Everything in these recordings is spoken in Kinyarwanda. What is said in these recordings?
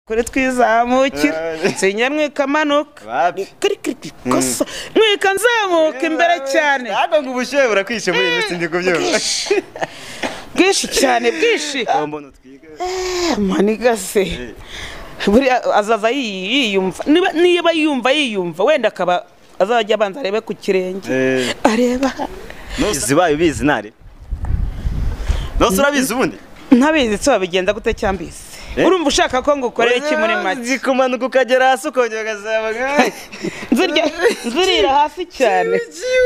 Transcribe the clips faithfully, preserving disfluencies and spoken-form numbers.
kuri twizamukira sinya mwikamanuka kosa mwika nzamuka imbere cyane ntabwo ngo ubushyuhe burakwishe muri iyi minsi ndi kubyumva bwishi cyane bwishi mbona twiga maniga se buri azaza yiyumva niba yiyumva yiyumva wenda akaba azajya abanza arebe ku kirenge areba zibaye ubizi nare nose urabizi ubundi ntabizi se wabigenza gute cyambise urumva ushaka ko ngukorera iki muri make zikumanuka ukagera hasi ukongera ugasaba nkawe nzurira hasi cyane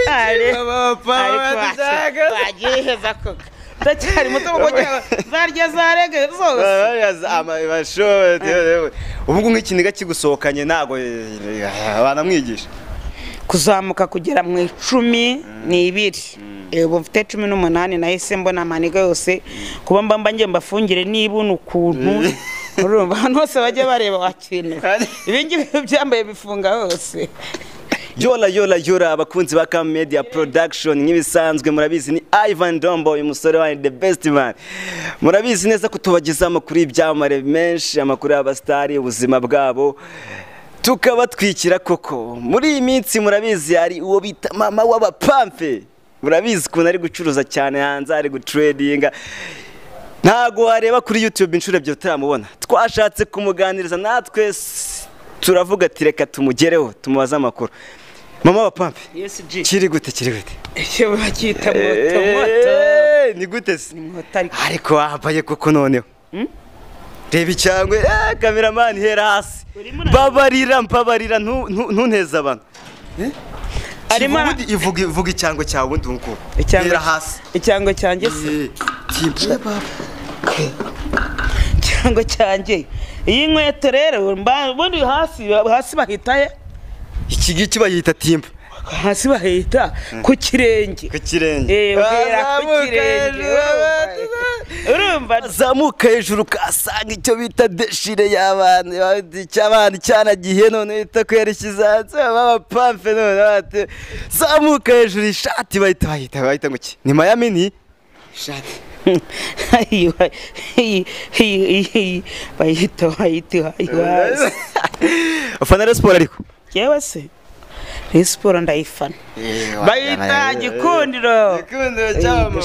wagiheza koko ndacyari muto kuko zarya zarege zose ubu nk'ikiniga kigusohokanye ntago banamwigisha kuzamuka kugera mu icumi ni ibiri ubu mfite cumi n'umunani nahise mbona amaniga yose kuba mba ngiye mbafungire nibuna ukuntu urumva hano hose bajya bareba wakintu ibi ngibi byambaye bifunga hose yola yola yola abakunzi ba Kam Media Production nk'ibisanzwe murabizi ni Ivan Dombo uyu musore wa the best man murabizi neza ko tubagiza amakuru y'ibyamare menshi amakuru y'abastari ubuzima bwabo tukabatwikira koko muri iyi minsi murabizi ari uwo bita mama w'abapampe murabizi ko nari gucuruza cyane hanze ari gutradinga ntago wareba kuri YouTube inshuro ebyiri turamubona twashatse kumuganiriza natwe turavuga ati reka tumugereho tumubaza amakuru mama w'abapampe yes G kiri gute kiri gute icyo bakita moto moto ni gute se ni moto ariko wambaye koko noneho reba icyangwe eh cameraman hera hasi babarira mpabarira ntunteza abantu arimo ivuga ivuga icyango cyawe undi uko hera hasi icyango cyanjye se timba baba icyango cyanjye iyi nkweto rero ubundi hasi hasi bahitaye iki giki bayita timba hasi bahita ku kirenge ku kirenge eh ubera ku kirenge urumva zamuka hejuru kasanga icyo bita deshire y'abana cy'abana cyanagiye none bita kwerekiza baba pampe none bate zamuka hejuru ishati bahita bahita bahita ngo ki ni Miami ni ishati ayo bahita bahita ufana sport ariko yewe se siporo ndayifana bayita gikundiro gikundiro cyamo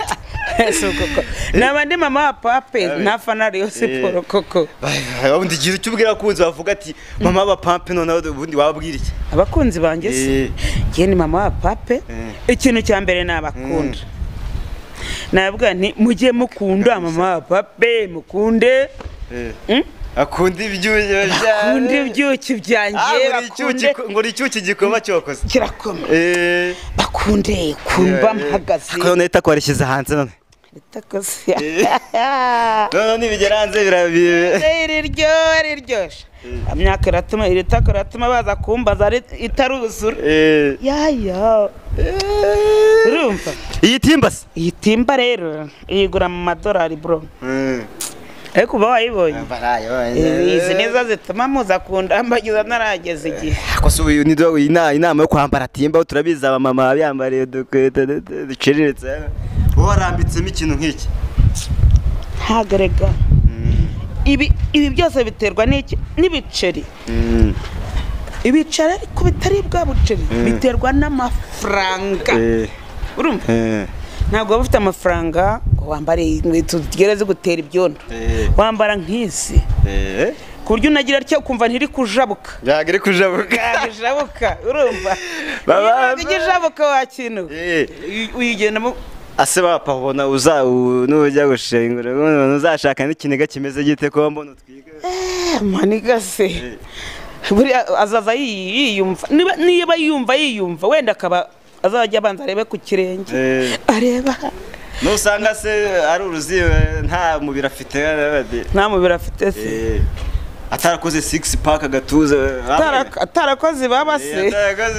nabandi mama wa pape ntafana riyo siporo koko ubundi gira icyo ubwira abakunzi bavuga ati mama wa pape none ubundi wababwira iki abakunzi banjye se ngiye ni mama wa pape ikintu cya mbere nabakunda nabwa nti mujye mukunda mama wa pape mukunde akunda ibyuki akunda ibyuki byanjye bakunde ngo icyuki gikoma cyokoze kirakoma eh bakunde kumva mpagaze ko neta kwarishyize hanze none itakoze none nibigera hanze birabiye iryo riryosha amyaka ratuma iritako ratuma baza kumbaza itaruzura ya ya urumva iyi timba se iyi timba rero igura mu madolari bro ariko uba wayibonye izi nizo zituma muza kundambagiza narageze igihe ako se uyu nido inama yo kwambara timba turabiza aba mama byambariye dukweta duciriritse warambitsemo ikintu nk'iki hagarega ibi ibi byose biterwa n'iki n'ibiceri ibiceri ariko bitari bwa buceri biterwa n'amafaranga urumva ntabwo waba ufite amafaranga ngo wambare inkweto zigereze gutera ibyondo wambara nk'izi ku buryo unagira atyo ukumva ntiri kujabuka ntabwo iri kujabuka yagijabuka urumva ntabwo igijabuka wakintu uyigendamo ase bapa ubona uza n'ujya gushingura uzashaka n'ikiniga kimeze gite ko mbona twiga maniga se buri azaza yiyumva niba yiyumva yiyumva wenda akaba azajya abanza arebe ku kirenge areba nusanga se ari uruziwe nta mubiri afite nta mubiri afite se atarakoze six pack agatuza atarakoze baba se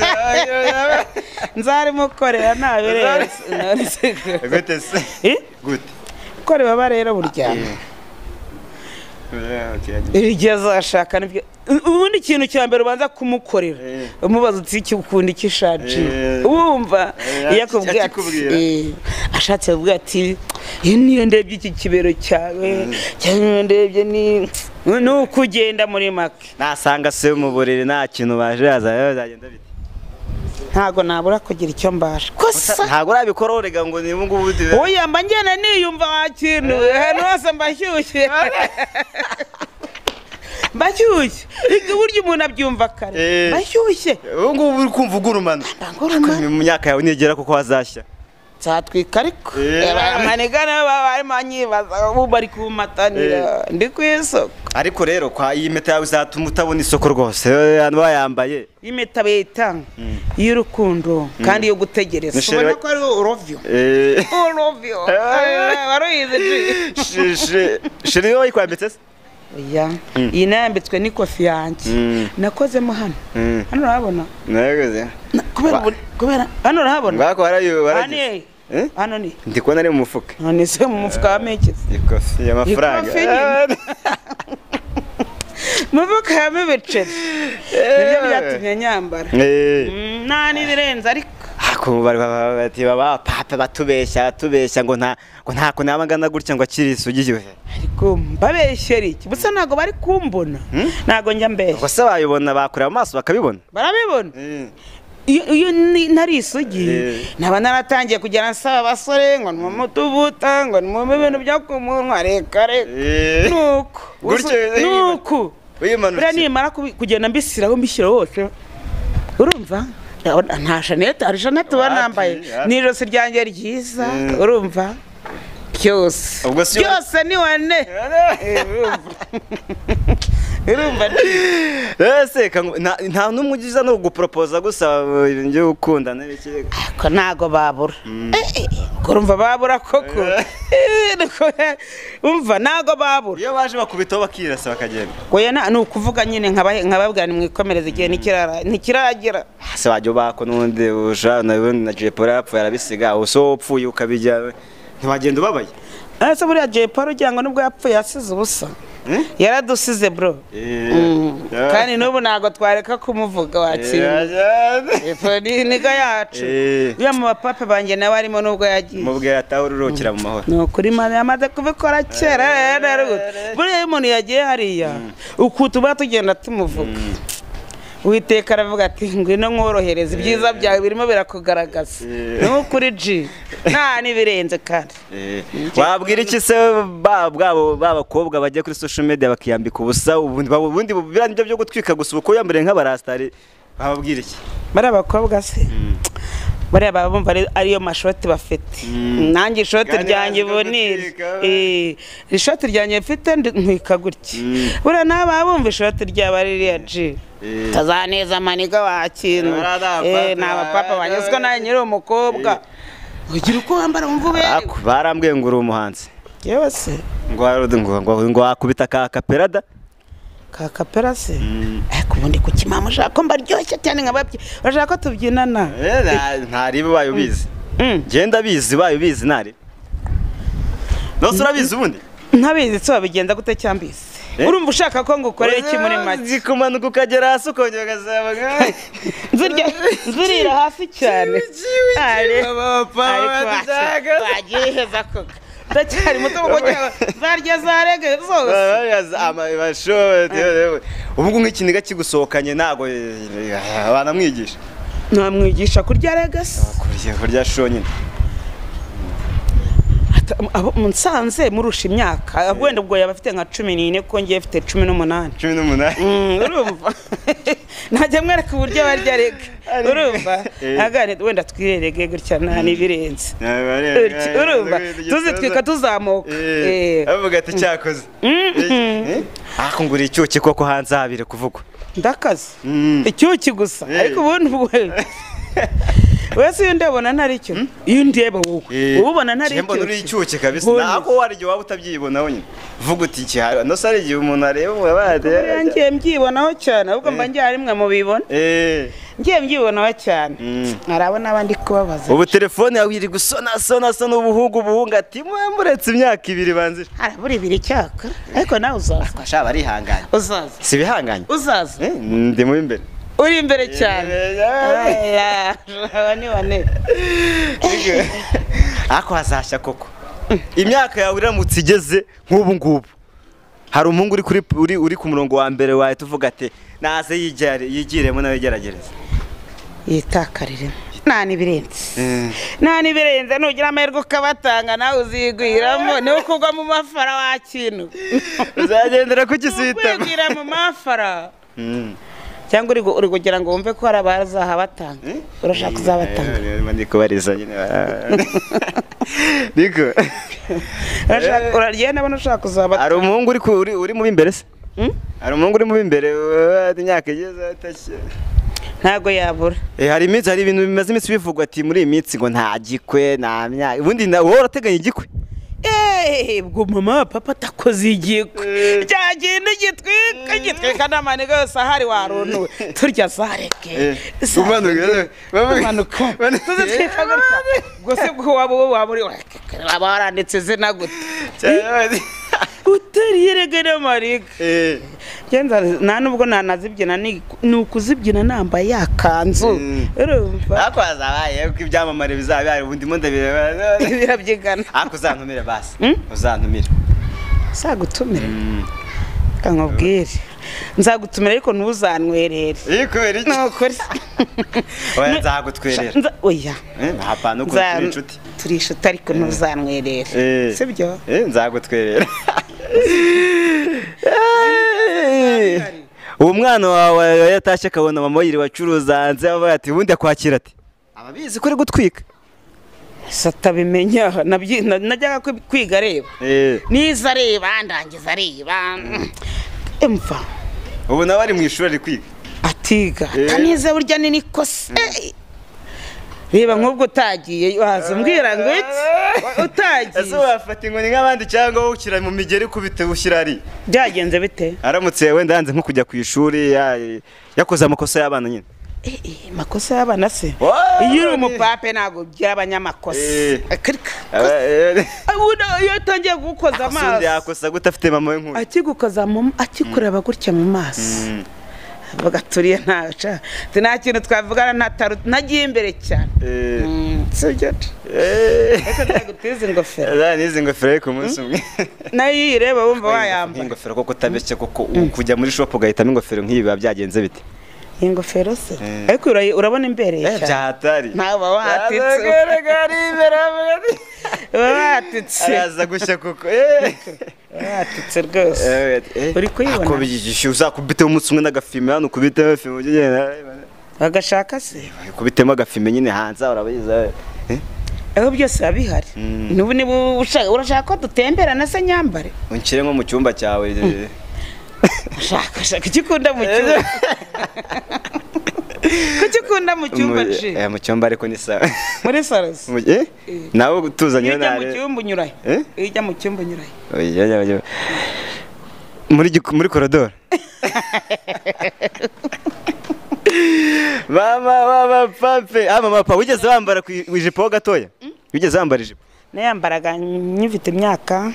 nzari mukorera nabere gute se gute kore baba rero burya igihe azashaka nibyo ubundi ikintu cya mbere ubanza kumukorera umubaza uti iki ukunda iki shaji wumva iyo akubwiye ati ashatse kuvuga ati iyo niyo ndebye iki kibero cyawe cyangwa ndebye ni nuko ugenda muri make nasanga se mu buriri nta kintu baje yazagenda bite ntago nabura kugira icyo mbasha kosa ntago urabikora urega ngo ni ngubu oya mba ngena niyumva wakintu hano hose mbashyushye mbashyushye burya umuntu abyumva kare mbashyushye ubu ngubu uri kumva ugurumana mu myaka yawe nigera kuko wazashya nzatwika ariko amanigana barimo anyibaza ubu bari kumatanira ndi ku isoko ariko rero kwa iyi mpeta yawe izatuma utabona isoko rwose bayambaye iyi mpeta bita y'urukundo kandi yo gutegereza ubona ko ari urovyo urovyo waruyize shiri yo ikwambitse se oya iyi nayambitswe n'ikofi yanjye nakozemo hano hano urabona nayoze kubera kubera hano urabona ngako harayo baragiye hano ni ndi kubona ari mu mufuka none se mu mufuka wamekeze ikofi y'amafaranga mufuka yamebecere nibyo byatumye nyambara nta n'ibirenze ariko ako bari bati baba papa batubeshya tubeshya ngo nta ngo ntako nabangana gutya ngo akiri isugiye ariko mbabeshyera iki busa ntago bari kumbona ntago njya mbeshya gusa bayibona bakureba amaso bakabibona barabibona iyo nari isugi naba naratangiye kugera nsaba abasore ngo numutubuta ngo numume ibintu byo kumunwa reka reka nuko nuko buriya nimara kugenda mbisiraho mbishyira hose urumva nta Jeannette hari Jeannette uba nambaye n'ijosi ryanjye ryiza urumva byose byose ni wane urumva ese nta n'umwe ugiza no guporopoza gusa ibyo ukundana n'iki ko ntago babura urumva babura koko umva ntago babura iyo baje bakubitaho bakirasa bakagenda oya ni ukuvuga nyine nkababwira ni mwikomereza igihe ntikiragera se wajya ubako n'undi uja na Jepora yapfuye arabisiga uso upfuye ukabijya ntiwagenda ubabaye ese buriya Jepora ugira ngo nubwo yapfuye yasize ubusa yaradusize bro kandi n'ubu ntago twareka kumuvuga wakira ni niga yacu iyo mu bapapa banjye nawe arimo nubwo yagiye mubwira ataho ururukira mu mahoro ni ukuri mama yamaze kubikora kera buriya umuntu yagiye hariya uku tuba tugenda tumuvuga Uwiteka aravuga ati ngwino nkorohereza ibyiza byawe birimo birakugaragaza n'ukuri G nta nibirenze kandi wabwira iki se bwabo babakobwa bagiye kuri social media bakiyambika ubusa ubundi birandyo byo gutwika gusa uko yambere nk'abarastari bababwira iki bari abakobwa se bari abumva ariyo mashoti bafite nanjye ishoti ryanjye bonire eh ishoti ryanjye mfite ntwika gutya bura nababumva ishoti ryaba ririya G tazaneza maniga wakintu eh nabapapa banyuzwa na nyiri umukobwa ugira uko wambara umvube barambwiye ngo uri umuhanzi yewe se ngo ngo ngo akubita ka kaperada ka kapera se ariko ubundi ku kimama ushaka ko mbaryoshye cyane nkababye urashaka ko tubyinana ntari bayo bizi genda bizi bayo bizi ntari nose urabizi ubundi ntabizi so babigenda gute cyambise urumva ushaka ko ngukorera iki muri make zikumanuka ukagera hasi ukongera ukazaba nzirya nzirira hasi cyane ari bagiye heza koga ndacyari muto kuko zarya zarege zose amabashote ubu nk'ikiniga kigusohokanye nago abana mwigisha namwigisha kurya regasi kurya kurya sho nyine munsanze murusha imyaka wenda ubwo yabafite nka cumi n'ine ko ngiye mfite cumi n'umunani cumi n'umunani urumva najya mwereka uburyo barya rega urumva agane wenda twirerege gutya nta nibirenze urumva tuzitwika tuzamuka avuga ati cyakoze ako nguri icyuki koko hanze habire kuvugwa ndakaze icyuki gusa ariko ubundi wese iyo ndabona ntari cyo iyo ndeba wowe ubona ntari cyo mbona uri icyuki kabisa nako warije waba utabyibonaho nyine vuga uti cyaro no sari umuntu areba ubabade yangiye mbyibonaho cyane ahubwo mba ngiye rimwe mu bibona eh ngiye mbyibonaho cyane arabona abandi kubabaza ubu telefone yawe iri gusona sona sona ubuhungu buhunga ati mwe muretse imyaka ibiri banzira harabura ibiri cyaka ariko nawe uzaza kwashaba ari hanganye uzaza si bihanganye uzaza ndi mu imbere uri imbere cyane ni wane ako hazashya koko imyaka yawe iramutse igeze nk'ubu ngubu hari umuhungu uri kuri uri uri ku murongo wa mbere wawe tuvuga ati naze yigere yigiremo nawe geragereza yitakarire nani birenze nani birenze nugira amahirwe ukabatanga nawe uzigwiramo niwe kugwa mu mafara wa kintu uzagendera ku kisita kwigwira mu mafara cyangwa uri uri kugira ngo wumve ko hari abazaha batanga urashaka kuzabatanga ndiko bariza nyine ndiko urashaka uragenda abana ushaka kuzabatanga ari umuhungu uri uri uri mu imbere se ari umuhungu uri mu imbere imyaka igeze atashye ntago yabura eh hari iminsi hari ibintu bimaze iminsi bivugwa ati muri iyi minsi ngo nta gikwe nta myaka ubundi wowe urateganya igikwe eh bwo mama papa takoze igikwe cyagenda gitwika gitwika n'amaniga yose ahari warunuwe turya zareke umanuka tuzitwika gutya gose bwo wabo waburi abaranditse zina gute utari yeregere mariga eh genza nta nubwo nanazibyina ni ukuzibyina nambaye yakanzu urumva akwaza abaye ko ibyamamare bizaba ubundi mo ndabireba birabyigana akuzantumire basi uzantumire sagutumire kankubwire nzagutumira ariko ntuzanwerere ikubera iki nokuri oya nzagutwerera oya eh hapana uko turi inshuti turi inshuti ariko ntuzanwerere sibyo eh nzagutwerera uwo mwana wawe yatashye akabona mama yiri wacuruza hanze avuga ati ubundi akwakira ati ababizi ko uri gutwika satabimenya najyaga kwiga areba niza areba ndangiza areba emva ubu nawe ari mu ishuri ari kwiga atiga tanize burya ni nikose reba nk'ubwo utagiye waza umbwira ngo iki utagiye ese wafata inkoni nk'abandi cyangwa wowe ukira mu migeri kubite ushyira ari byagenze bite aramutse wenda hanze nko kujya ku ishuri yakoze amakosa y'abana nyine eh eh makosa y'abana se iyo uri umupape ntago ugira abanyamakosa akarika abuna iyo atangiye gukoza amaso asundi yakosa gute afite mama we nkuru akigukoza mu akikureba gutya mu maso bagaturiye ntaca nta kintu twavugana nataru nagiye imbere cyane sibyo eh eka ndagutiza ingofero za nizi ingofero ku munsi umwe nayo ireba wumva wayamba ingofero koko tabeshye koko kujya muri shop ugahitamo ingofero nk'ibi biba byagenze bite ingofero se ariko urabona imbere cyane byahatari ntawe watitse gari imbere watitse araza gushya koko eh watitse rwose uri kuyibona ako bigisha uzakubite umunsi umwe n'agafime hano kubite filme ugenda bagashaka se kubitemo agafime nyine hanze urabiza eh aho byose abihari nubu ni urashaka ko dutemberana se nyambare unkire nko mu cyumba cyawe shaka shaka ikikunda mu cyumba kuchikunda mu cyumba ci eh mu cyumba ariko ni sawa muri saros eh nawe tuzanye na mu cyumba unyuraye eh ijya mu cyumba unyuraye oya ya muri muri corridor mama mama pape ah mama papa wigeze wambara ku ijipo gatoya wigeze wambara ijipo nayambaraga nyifite imyaka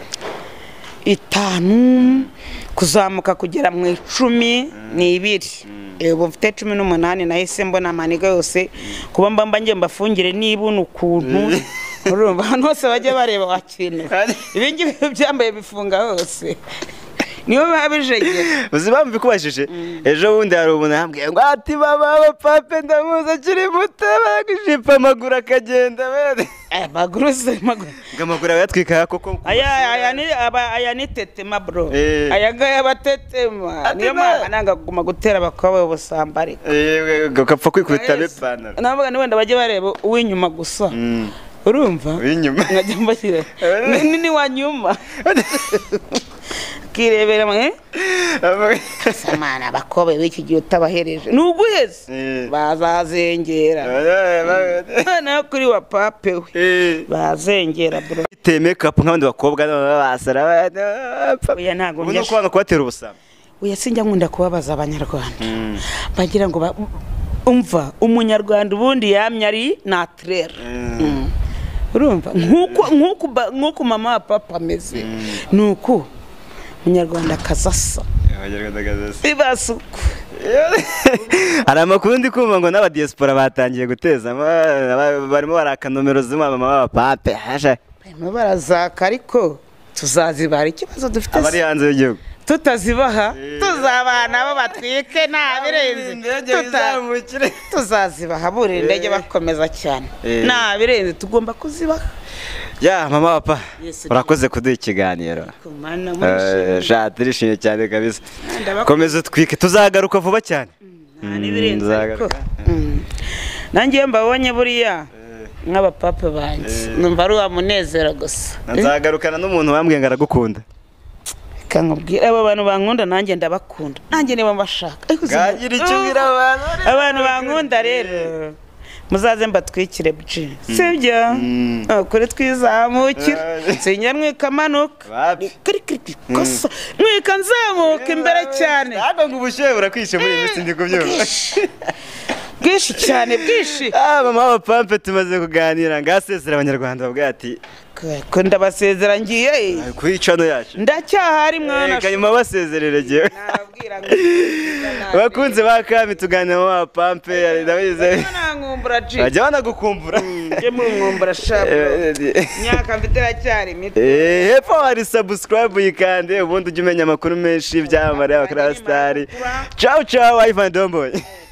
itanu kuzamuka kugera mu icumi ni ibiri ubu mfite cumi n'umunani nahise mbona amaniga yose kuba mbamba ngiye mbafungire nibuna ukuntu urumva hano hose bajya bareba wakintu ibi ngibi byambaye bifunga hose niyo babijegera uzi bambi bikubashije ejo bundi hari umuntu yambwiye ngo ati baba pape ndamuza kiri muto bagishipa amaguru akagenda bene eh maguru se maguru ngamaguru yatwika koko aya aya ni aba aya ni tetema bro aya gaya batetema niyo mananga kuguma gutera bakaba ubusambari eh gapfa kwikubita bepana navuga ni wenda bajye bareba uwinyuma gusa urumva uwinyuma ngajya mbashyira ni ni wanyuma kirebera mwe samana bakobe wiki gihe utabahereje nuguheze bazazengera na kuri wa pape we bazengera bro te makeup nk'abandi bakobwa basara oya ntago njye uko kwanga kubatera ubusamba oya sinjya nkunda kubabaza abanyarwanda bagira ngo umva umunyarwanda ubundi yamye ari naturere urumva nkuko nkuko nkuko mama wa papa ameze nuko umunyarwanda kazasa abanyarwanda kazasa ibasuku hari amakuru ndi kumva ngo n'aba diaspora batangiye guteza barimo baraka nomero z'umama mama wa papa barimo barazaka ariko tuzazibara ikibazo dufite abari hanze y'igihugu tutazibaha tuzabana bo batwike nta birenze tuzazibaha buri indege bakomeza cyane nta birenze tugomba kuzibaha ya mama papa urakoze kuduha ikiganiro ja turishimye cyane kabisa komeza utwike tuzagaruka vuba cyane nanjye mbabonye buriya nk'abapapa banjye numva ari wa munezero gusa nzagarukana n'umuntu wambwiye ngo aragukunda kankubwira aba bantu bankunda nanjye ndabakunda nanjye niba mbashaka gagira icyo ubwira abantu abantu bankunda rero muzaze mbatwikire buje sibyo kuri twizamukira sinya mwikamanuka kosa mwika nzamuka imbere cyane ntabwo ngo ubushyuhe burakwishe muri iyi minsi ndi kubyumva bwishi cyane bwishi ah mama wa pampe tumaze kuganira ngasezera abanyarwanda babwira ati ko ndabasezera ngiye ku icano yacu ndacyahari mwana kanyuma basezerere giye bakunze bakami tuganira mama wa pampe ndabize nankumbura ji bajya banagukumbura je munkumbura shapo myaka mfite cyari mito eh hepfo hari subscribe yikande ubundi ujye umenya amakuru menshi by'amare ya Star. Ciao ciao Ivan Domboy.